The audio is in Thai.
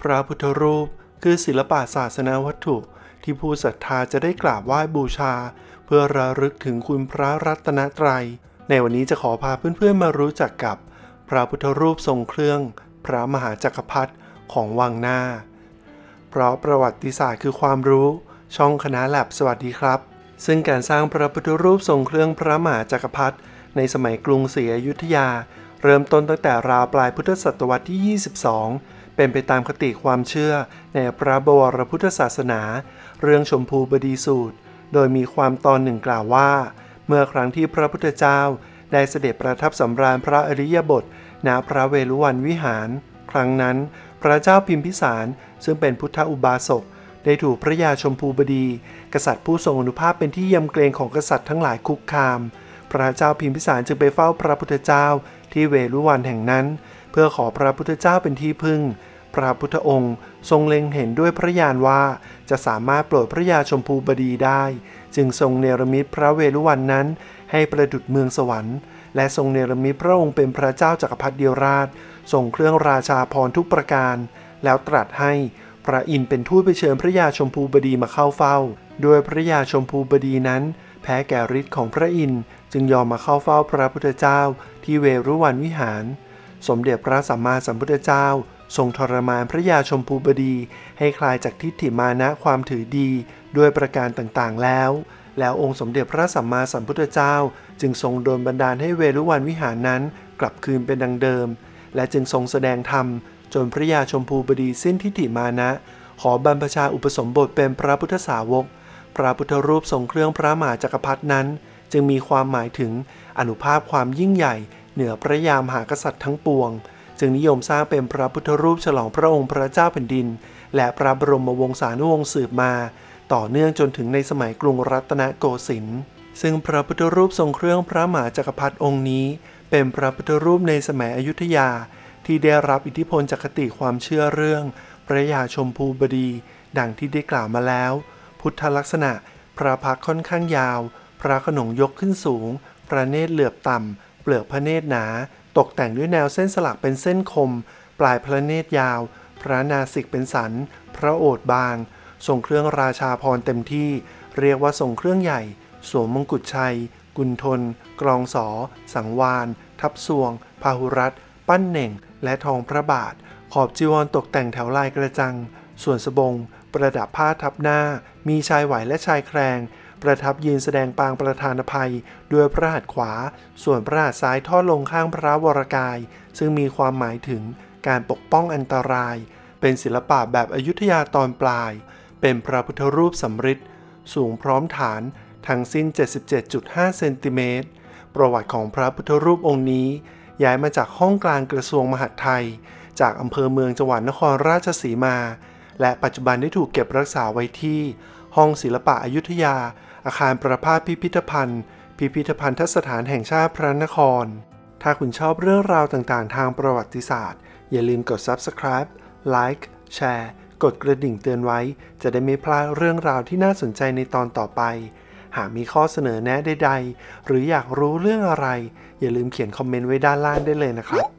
ระพุทธรูปคือศิลปะศาสนวัตถุที่ผู้ศรัทธาจะได้กราบไหว้บูชาเพื่อระลึกถึงคุณพระรัตนตรัยในวันนี้จะขอพาเพื่อนๆมารู้จักกับพระพุทธรูปทรงเครื่องพระมหาจักรพรรดิของวังหน้าเพราะประวัติศาสตร์คือความรู้ช่องคณะแลบสวัสดีครับซึ่งการสร้างพระพุทธรูปทรงเครื่องพระมหาจักรพรรดิในสมัยกรุงศรีอยุธยาเริ่มต้นตั้งแต่ราวปลายพุทธศตวรรษที่ 22เป็นไปตามคติความเชื่อในพระบวรพุทธศาสนาเรื่องชมพูบดีสูตรโดยมีความตอนหนึ่งกล่าวว่าเมื่อครั้งที่พระพุทธเจ้าได้เสด็จประทับสำราญพระอริยบทณพระเวฬุวันวิหารครั้งนั้นพระเจ้าพิมพิสารซึ่งเป็นพุทธอุบาสกได้ถูกพระยาชมพูบดีกษัตริย์ผู้ทรงอานุภาพเป็นที่ยำเกรงของกษัตริย์ทั้งหลายคุกคามพระเจ้าพิมพิสารจึงไปเฝ้าพระพุทธเจ้าที่เวฬุวันแห่งนั้นเพื่อขอพระพุทธเจ้าเป็นที่พึ่งพระพุทธองค์ทรงเล็งเห็นด้วยพระญาณว่าจะสามารถโปรดพระยาชมพูบดีได้จึงทรงเนรมิตพระเวฬุวันนั้นให้ประดุจเมืองสวรรค์และทรงเนรมิตพระองค์เป็นพระเจ้าจักรพรรดิราชทรงเครื่องราชาภรณ์ทุกประการแล้วตรัสให้พระอินทร์เป็นทูตไปเชิญพระยาชมพูบดีมาเข้าเฝ้าโดยพระยาชมพูบดีนั้นแพ้แก่ฤทธิ์ของพระอินทร์จึงยอมมาเข้าเฝ้าพระพุทธเจ้าที่เวฬุวันวิหารสมเด็จพระสัมมาสัมพุทธเจ้าทรงทรมานพระยาชมพูบดีให้คลายจากทิฏฐิมานะความถือดีด้วยประการต่างๆแล้วองค์สมเด็จพระสัมมาสัมพุทธเจ้าจึงทรงโดลบันดาลให้เวฬุวันวิหารนั้นกลับคืนเป็นดังเดิมและจึงทรงแสดงธรรมจนพระยาชมพูบดีสิ้นทิฏฐิมานะขอบรรพชาอุปสมบทเป็นพระพุทธสาวกพระพุทธรูปทรงเครื่องพระมหาจักรพรรดินั้นจึงมีความหมายถึงอานุภาพความยิ่งใหญ่เหนือพระยามหากษัตริย์ทั้งปวงจึงนิยมสร้างเป็นพระพุทธรูปฉลองพระองค์พระเจ้าแผ่นดินและพระบรมวงศานุวงศ์สืบมาต่อเนื่องจนถึงในสมัยกรุงรัตนโกสินทร์ซึ่งพระพุทธรูปทรงเครื่องพระมหาจักรพรรดิองค์นี้เป็นพระพุทธรูปในสมัยอยุธยาที่ได้รับอิทธิพลจากคติความเชื่อเรื่องพระยาชมพูบดีดังที่ได้กล่าวมาแล้วพุทธลักษณะพระพักตร์ค่อนข้างยาวพระขนงยกขึ้นสูงพระเนตรเหลือบต่ำเปลือกพระเนตรหนาตกแต่งด้วยแนวเส้นสลักเป็นเส้นคมปลายพระเนตรยาวพระนาสิกเป็นสันพระโอษฐ์บางทรงเครื่องราชาภรณ์เต็มที่เรียกว่าทรงเครื่องใหญ่สวมมงกุฎชัยกุณฑลกรองสอสังวาลทับสวงพาหุรัตน์ปั้นเหน่งและทองพระบาทขอบจีวรตกแต่งแถวลายกระจังส่วนสบงประดับผ้าทับหน้ามีชายไหวและชายแครงประทับยืนแสดงปางประธานอภัยด้วยพระหัตถ์ขวาส่วนพระหัตถ์ซ้ายทอดลงข้างพระวรกายซึ่งมีความหมายถึงการปกป้องอันตรายเป็นศิลปะแบบอยุธยาตอนปลายเป็นพระพุทธรูปสำริดสูงพร้อมฐานทั้งสิ้น 77.5 เซนติเมตรประวัติของพระพุทธรูปองค์นี้ย้ายมาจากห้องกลางกระทรวงมหาดไทยจากอำเภอเมืองจังหวัดนครราชสีมาและปัจจุบันได้ถูกเก็บรักษาไว้ที่ห้องศิลปะอยุธยาอาคารประภาสพิพิธภัณฑ์พิพิธภัณฑสถานแห่งชาติพระนครถ้าคุณชอบเรื่องราวต่างๆทางประวัติศาสตร์อย่าลืมกด Subscribe Like แชร์กดกระดิ่งเตือนไว้จะได้ไม่พลาดเรื่องราวที่น่าสนใจในตอนต่อไปหากมีข้อเสนอแนะใดๆหรืออยากรู้เรื่องอะไรอย่าลืมเขียนคอมเมนต์ไว้ด้านล่างได้เลยนะครับ